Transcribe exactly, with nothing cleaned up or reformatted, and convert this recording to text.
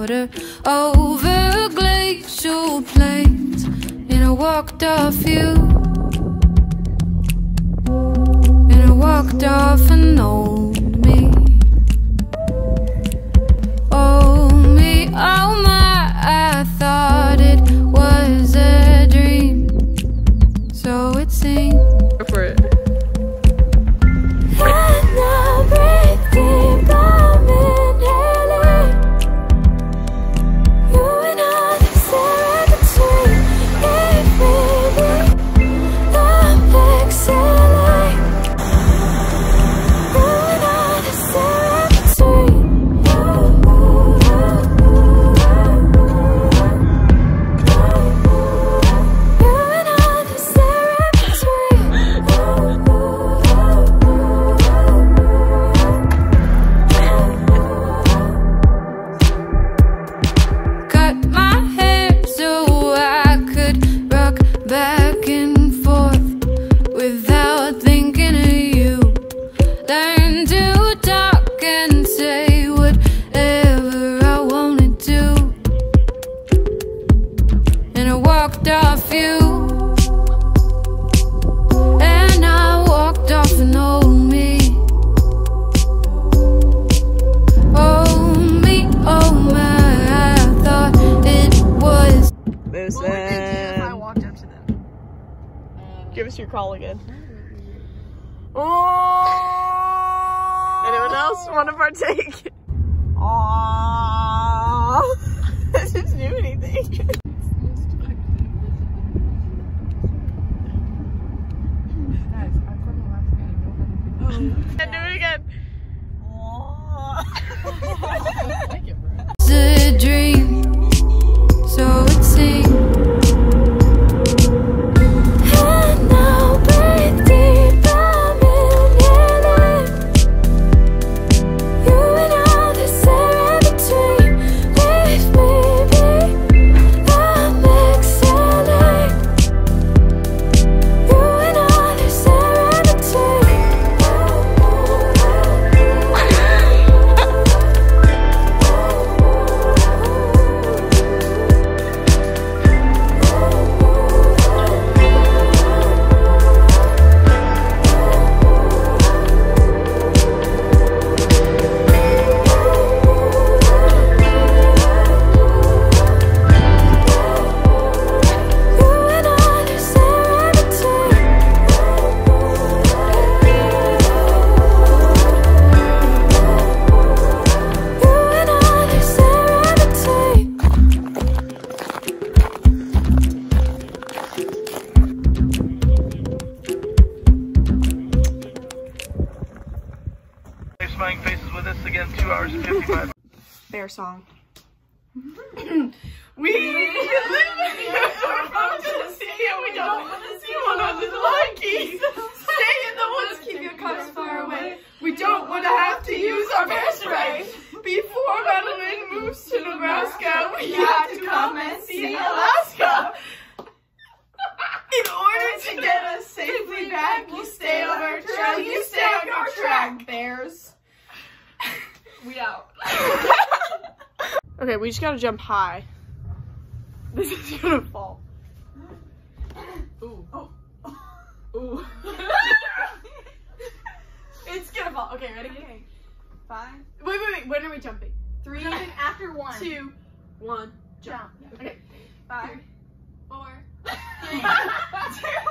water over glacial plains, and I walked off you, and I walked off an old me. Oh me, oh my, I thought it was a dream, so it seemed. Go for it. Give us your call again. Oh! Anyone else want to partake? Aww! I didn't do anything. And do it again. It's a dream, so it seems. Smiling faces with us again, two hours and fifty-five. Their song. We live in Tennessee and we don't want to see one of the monkeys. Stay in the woods, keep your cups far away. We don't want to have to use our bear spray. Before Madeline moves to Nebraska, we have to come and see Alaska. In order to get us safely back, you stay on our trail, you stay on our track, bears. We out. Okay, we just gotta jump high. This is gonna fall. Ooh. Oh. Ooh. It's gonna fall. Okay, ready? Okay. Five. Wait, wait, wait. When are we jumping? Three. Jumping after one. Two. One. Jump. jump. Okay. Five. Three, four. Three, two.